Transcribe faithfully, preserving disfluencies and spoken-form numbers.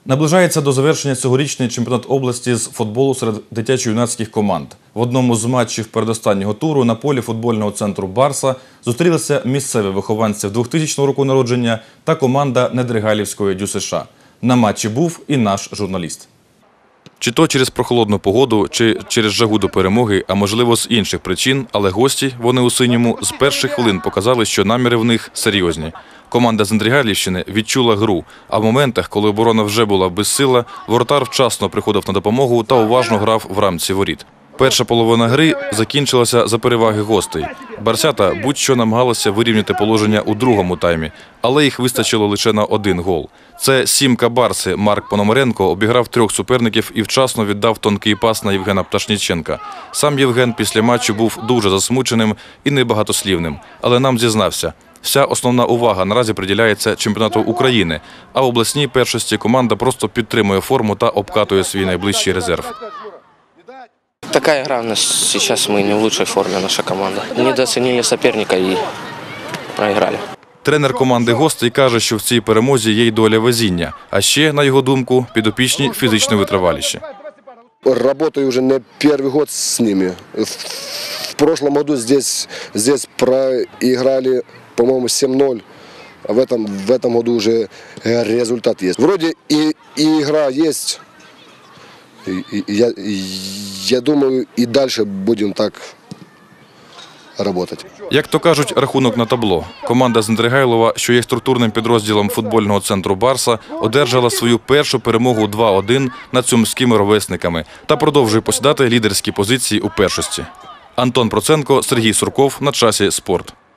Наближається до завершення цьогорічний чемпіонат області з футболу серед дитячо-юнацьких команд. В одному з матчів передостаннього туру на полі футбольного центру «Барса» зустрілися місцеві вихованці двохтисячного року народження та команда Недригалівської ДЮСШ. На матчі був і наш журналіст. Чи то через прохолодну погоду, чи через жагу до перемоги, а можливо з інших причин, але гості, вони у синьому, з перших хвилин показали, що наміри в них серйозні. Команда з Недригалівщини відчула гру, а в моментах, коли оборона вже була безсила, воротар вчасно приходив на допомогу та уважно грав в рамці воріт. Перша половина гри закінчилася за переваги гостей. Барсята будь-що намагалися вирівняти положення у другому таймі, але їх вистачило лише на один гол. Це сімка Барси Марк Пономаренко обіграв трьох суперників і вчасно віддав тонкий пас на Євгена Пташніченка. Сам Євген після матчу був дуже засмученим і небагатослівним, але нам зізнався. Вся основна увага наразі приділяється чемпіонату України, а в обласній першості команда просто підтримує форму та обкатує свій найближчий резерв. Такая игра у нас сейчас, мы не в лучшей форме, наша команда. Недооценили соперника и проиграли. Тренер команди гостей каже, що в цій перемозі є й доля везіння, а ще, на його думку, підопічні фізично витриваліші. Работаю уже не первый год с ними. В прошлом году здесь, здесь проиграли, по-моему, семь ноль. А в этом, в этом году уже результат есть. Вроде и, и игра есть. И, и, я, я думаю, и дальше будем так работать. Як то кажуть, рахунок на табло. Команда з Недригайлова, що є структурним підрозділом футбольного центру «Барса», одержала свою першу перемогу два один над сумськими ровесниками та продовжує посідати лідерські позиції у першості. Антон Проценко, Сергій Сурков. На часі спорт.